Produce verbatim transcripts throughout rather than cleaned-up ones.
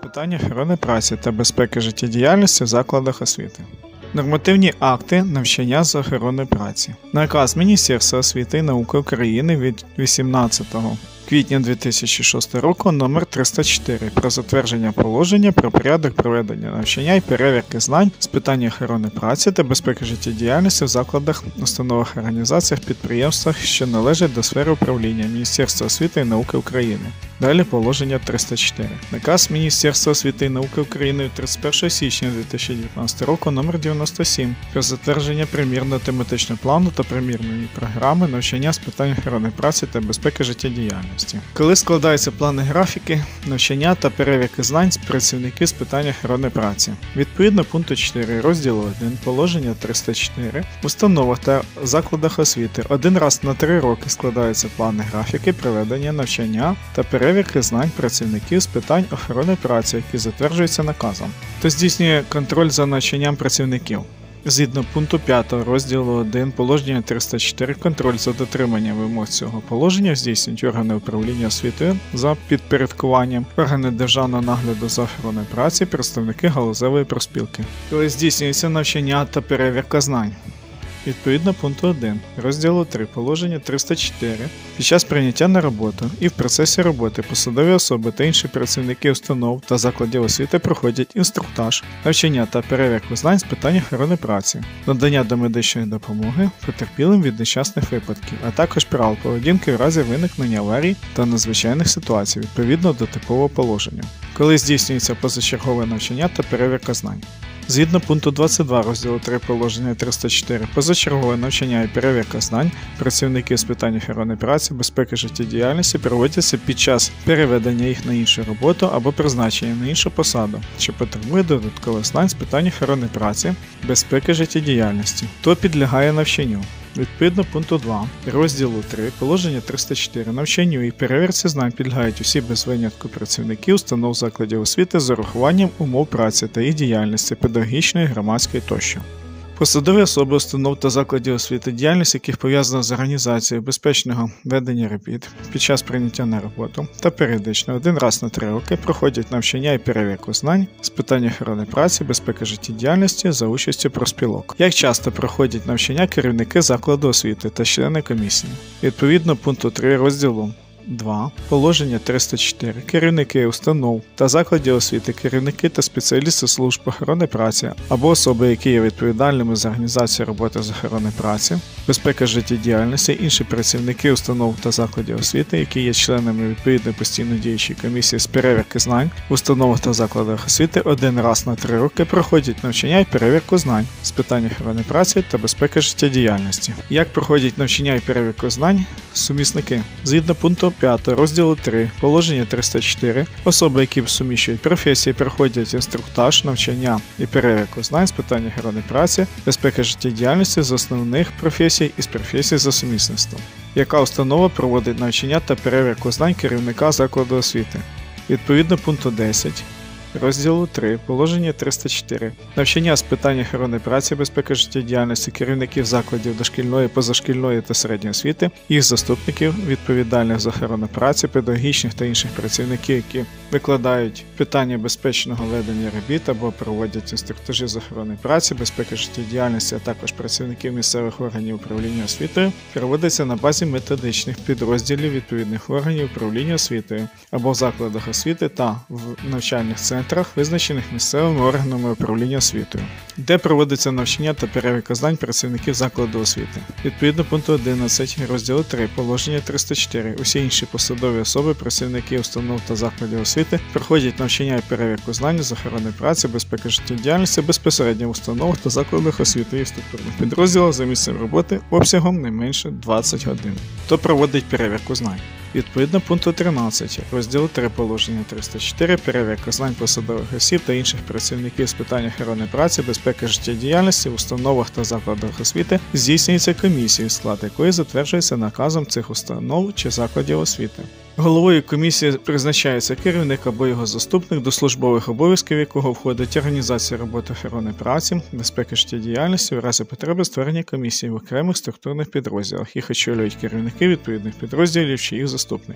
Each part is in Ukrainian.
питань охорони праці та безпеки життєдіяльності в закладах освіти. Нормативні акти навчання з охорони праці. Наказ Міністерства освіти і науки України від вісімнадцятого квітня дві тисячі шостого року номер триста чотири про затвердження положення про порядок проведення навчання і перевірки знань з питань охорони праці та безпеки життєдіяльності в закладах, установах, організаціях, підприємствах, що належать до сфери управління Міністерства освіти і науки України. Далі положення триста чотири. Наказ Міністерства освіти і науки України від тридцять першого січня дві тисячі дев'ятнадцятого року номер дев'яносто сім про затвердження примірного тематичного плану та примірної програми навчання з питань охорони праці та безпеки життєдіяльності. Коли складаються плани графіки, навчання та перевірки знань з працівників з питань охорони праці. Відповідно пункту чотири розділу один положення триста чотири в установах та закладах освіти один раз на три роки складаються плани графіки проведення навчання та перевірки знань працівників з питань охорони праці, які затверджуються наказом, та здійснює контроль за навчанням працівників. Згідно пункту п'ятого розділу один положення триста чотири контроль за дотриманням вимог цього положення здійснюють органи управління освітою за підпорядкуванням, органи державного нагляду за охороною праці, представники галузевої профспілки. Коли здійснюється навчання та перевірка знань. Відповідно пункту один розділу три положення триста чотири під час прийняття на роботу і в процесі роботи посадові особи та інші працівники установ та закладів освіти проходять інструктаж, навчання та перевірку знань з питань охорони праці, надання домедичної допомоги потерпілим від нещасних випадків, а також правил поведінки в разі виникнення аварій та надзвичайних ситуацій відповідно до типового положення, коли здійснюється позачергове навчання та перевірка знань. Згідно пункту двадцять два розділу три положення триста чотири позачергове навчання і перевірка знань працівників з питань охорони праці, безпеки життєдіяльності проводяться під час переведення їх на іншу роботу або призначення на іншу посаду, що потребує додаткових знань з питань охорони праці, безпеки життєдіяльності, то підлягає навчанню. Відповідно пункту два розділу три положення триста чотири навчанню і перевірці знань підлягають усі без винятку працівники установ закладів освіти з урахуванням умов праці та їх діяльності педагогічної, громадської тощо. Посадові особи установ та закладів освіти, діяльність яких пов'язана з організацією безпечного ведення робіт під час прийняття на роботу та періодично один раз на три роки проходять навчання і перевірку знань з питань охорони праці, безпеки життєдіяльності за участю профспілок. Як часто проходять навчання керівники закладу освіти та члени комісії? Відповідно пункту три розділу два положення триста чотири керівники установ та закладів освіти, керівники та спеціалісти служб охорони праці або особи, які є відповідальними за організацію роботи з охорони праці, безпека життєдіяльності, інші працівники установ та закладів освіти, які є членами відповідної постійно діючої комісії з перевірки знань в установах та закладах освіти один раз на три роки проходять навчання і перевірку знань з питань охорони праці та безпеки життєдіяльності. Як проходять навчання і перевірку знань сумісники? Згідно пункту п'ятого розділу три положення триста чотири особи, які суміщують професії, проходять інструктаж, навчання і перевірку знань з питань охорони праці, безпеки життєдіяльності з основних професій і з професій за сумісництвом. Яка установа проводить навчання та перевірку знань керівника закладу освіти? Відповідно пункту десять розділу три положення триста чотири навчання з питань охорони праці, безпеки життєдіяльності керівників закладів дошкільної, позашкільної та середньої освіти, їх заступників, відповідальних за охорону праці, педагогічних та інших працівників, які викладають питання безпечного ведення робіт або проводять інструктажі з охорони праці, безпеки життєдіяльності, а також працівників місцевих органів управління освітою, проводиться на базі методичних підрозділів відповідних органів управління освітою або в закладах освіти та в навчальних центрах, визначених місцевими органами управління освітою, де проводиться навчання та перевірка знань працівників закладу освіти. Відповідно пункту одинадцять розділу три положення триста чотири усі інші посадові особи, працівники установ та закладів освіти проходять навчання і перевірку знань з охорони праці, безпеки життєдіяльності безпосередньо в установах та закладах освіти і структурних підрозділах за місцем роботи обсягом не менше двадцять годин. Хто проводить перевірку знань? Відповідно пункту тринадцять розділу три положення триста чотири перевірка знань посадових осіб та інших працівників з питань охорони праці, безпеки життєдіяльності в установах та закладах освіти здійснюється комісією, склад якої затверджується наказом цих установ чи закладів освіти. Головою комісії призначається керівник або його заступник, до службових обов'язків якого входить організація роботи охорони праці, безпеки життєдіяльності, в разі потреби створення комісії в окремих структурних підрозділах. Їх очолюють керівники відповідних підрозділів чи їх заступники.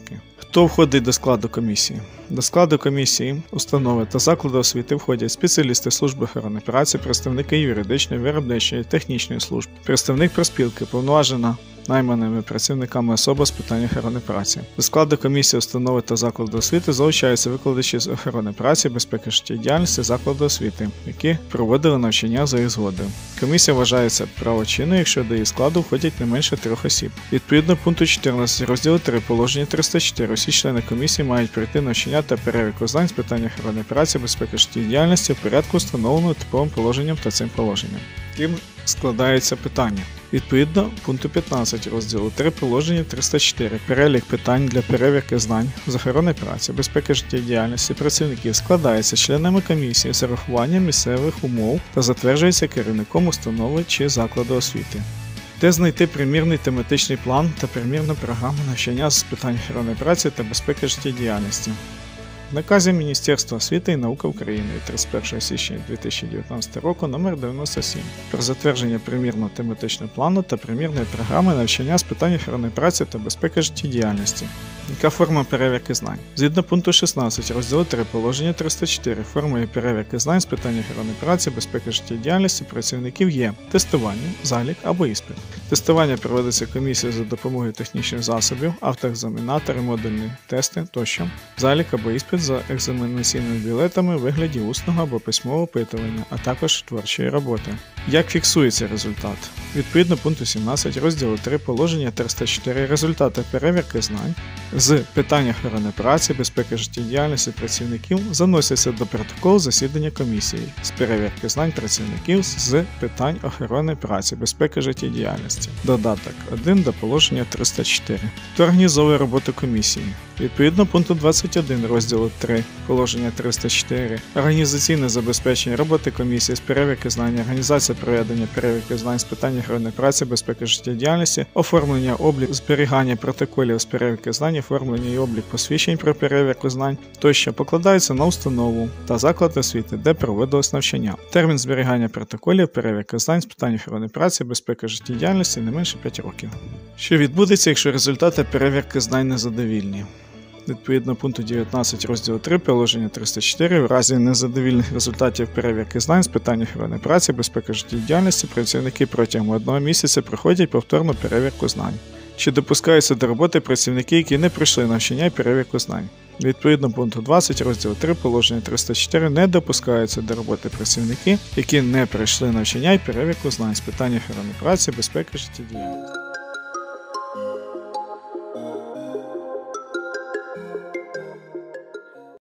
Хто входить до складу комісії? До складу комісії, установи та заклади освіти входять спеціалісти служби охорони праці, представники юридичної, виробничої, технічної служб, представник профспілки, повноважена найманими працівниками особа з питань охорони праці. До складу комісії, установи та закладу освіти залучаються викладачі з охорони праці, безпеки життєдіяльності закладу освіти, які проводили навчання за їх згодою. Комісія вважається правочинною, якщо до її складу входять не менше трьох осіб. Відповідно пункту чотирнадцять розділу три положення триста чотири усі члени комісії мають пройти навчання та перевірку знань з питань охорони праці, безпеки життєдіяльності в порядку, встановленого типовим положенням та цим положенням. Ким складається питання? Відповідно пункту п'ятнадцять розділу три положення триста чотири перелік питань для перевірки знань з охорони праці, безпеки життєдіяльності працівників складається членами комісії з урахуванням місцевих умов та затверджується керівником установи чи закладу освіти. Де знайти примірний тематичний план та примірну програму навчання з питань охорони праці та безпеки життєдіяльності? В наказі Міністерства освіти і науки України від тридцять першого січня дві тисячі дев'ятнадцятого року номер дев'яносто сім про затвердження примірного тематичного плану та примірної програми навчання з питань охорони праці та безпеки життєдіяльності. Яка форма перевірки знань? Згідно пункту шістнадцять розділу три положення триста чотири формою перевірки знань з питань охорони праці, безпеки життєдіяльності працівників є тестування, залік або іспит. Тестування проводиться комісією за допомогою технічних засобів, автоекзаменатори, модульні тести тощо. Залік або іспит за екзаменаційними білетами у вигляді усного або письмового опитування, а також творчої роботи. Як фіксується результат? Відповідно пункту сімнадцять розділу три положення триста чотири результати перевірки знань з питань охорони праці, безпеки життєдіяльності працівників заносяться до протоколу засідання комісії з перевірки знань працівників з питань охорони праці, безпеки життєдіяльності. Додаток один до положення триста чотири. Хто організовує роботу комісії? Відповідно пункту двадцять один розділу три положення триста чотири організаційне забезпечення роботи комісії з перевірки знань, організація проведення перевірки знань з питань охорони праці, безпеки життєдіяльності, оформлення, облік, зберігання протоколів з перевірки знань, оформлення і облік посвідчень про перевірку знань тощо покладаються на установу та заклад освіти, де проводилось навчання. Термін зберігання протоколів перевірки знань з питань охорони праці, безпеки життєдіяльності не менше п'ять років. Що відбудеться, якщо результати перевірки знань незадовільні? Відповідно пункту дев'ятнадцять розділу три положення триста чотири в разі незадовільних результатів перевірки знань з питань охорони праці, безпеки життєдіяльності працівники протягом одного місяця проходять повторну перевірку знань. Чи допускаються до роботи працівники, які не пройшли навчання і перевірку знань? Відповідно пункту двадцять розділу три положення триста чотири не допускаються до роботи працівники, які не пройшли навчання і перевірку знань з питань охорони праці, безпеки життєдіяльності.